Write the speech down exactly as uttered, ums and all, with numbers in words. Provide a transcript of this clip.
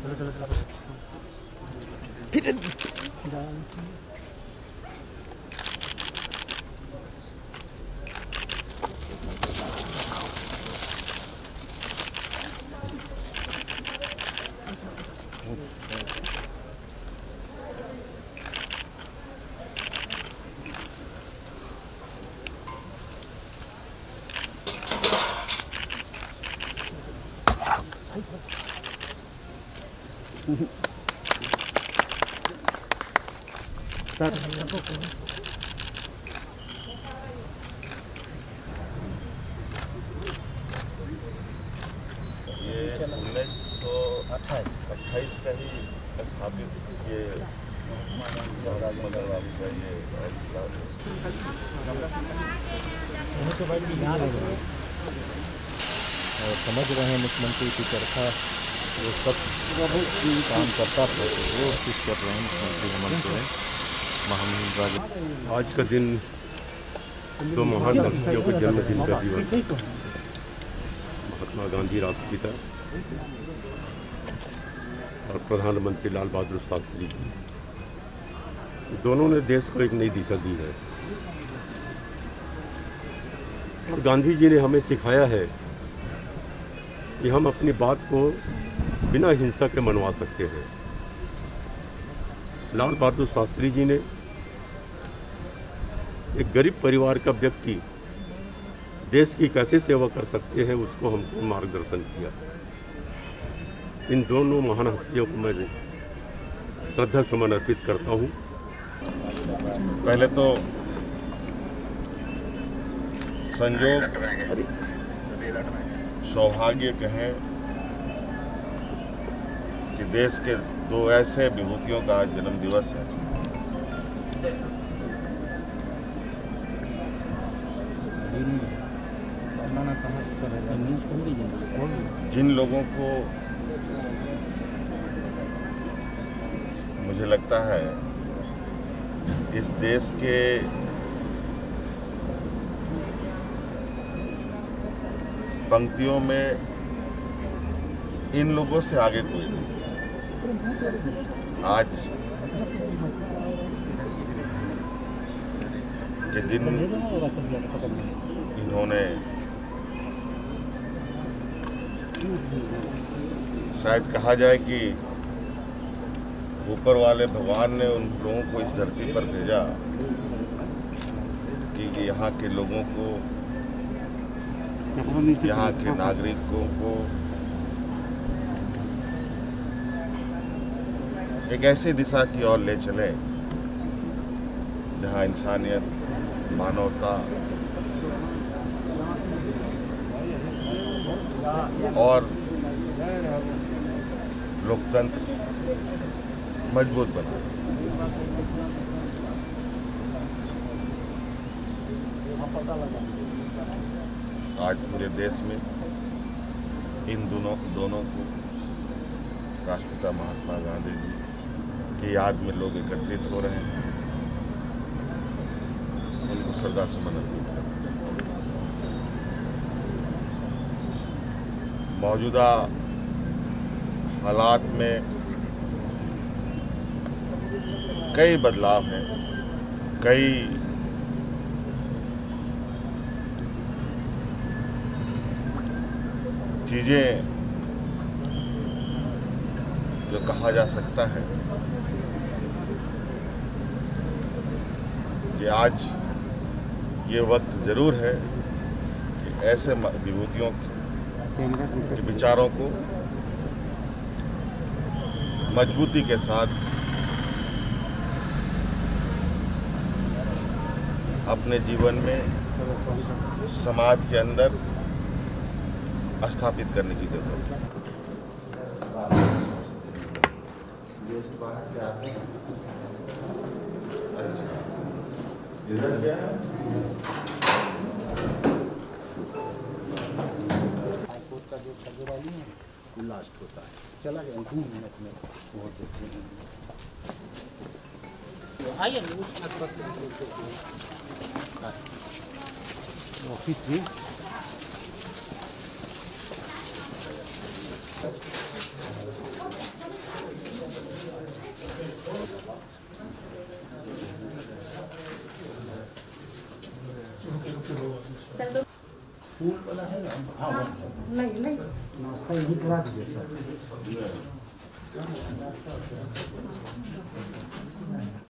ये उन्नीस सौ अट्ठाईस का ही स्थापित ये राजमगरवाली का ये और समझ रहे हैं मुख्यमंत्री की चरखा वो सब काम करता था, वो चीज़ कर रहे हैं मुख्यमंत्री हेमंत सोरेन। आज का दिन दो महान हस्तियों के जन्मदिन का दिवस है। महात्मा गांधी राष्ट्रपिता और प्रधानमंत्री लाल बहादुर शास्त्री दोनों ने देश को एक नई दिशा दी है। और गांधी जी ने हमें सिखाया है कि हम अपनी बात को बिना हिंसा के मनवा सकते हैं। लाल बहादुर शास्त्री जी ने एक गरीब परिवार का व्यक्ति देश की कैसे सेवा कर सकते हैं उसको हमको मार्गदर्शन किया। इन दोनों महान हस्तियों को मैं श्रद्धा सुमन अर्पित करता हूँ। पहले तो संयोग सौभाग्य कहें कि देश के दो ऐसे विभूतियों का आज जन्म दिवस है जिन लोगों को मुझे लगता है इस देश के पंक्तियों में इन लोगों से आगे कोई नहीं। आज के दिन इन्होंने शायद कहा जाए कि ऊपर वाले भगवान ने उन लोगों को इस धरती पर भेजा कि यहाँ के लोगों को, यहाँ के नागरिकों को एक ऐसी दिशा की ओर ले चले जहाँ इंसानियत, मानवता और लोकतंत्र मजबूत बना। आज पूरे देश में इन दोनों दोनों को राष्ट्रपिता महात्मा गांधी जी की याद में लोग एकत्रित हो रहे हैं, उनको श्रद्धा सुमन अर्पित है। मौजूदा हालात में कई बदलाव हैं, कई चीज़ें जो कहा जा सकता है कि आज ये वक्त ज़रूर है कि ऐसे विभूतियों के विचारों को मजबूती के साथ अपने जीवन में समाज के अंदर स्थापित करने की जरूरत है। देश के बाहर से आते हैं। अच्छा, इधर क्या है? हाईकोर्ट का जो सब्जुराली है वो लास्ट होता है, चला गया दो मिनट में वोट देते हैं। तो आइए उस छत पर से ऑफिस में सर तो फूल वाला है ना? हाँ हाँ, नहीं नहीं नाश्ता यही करा दीजिए सर।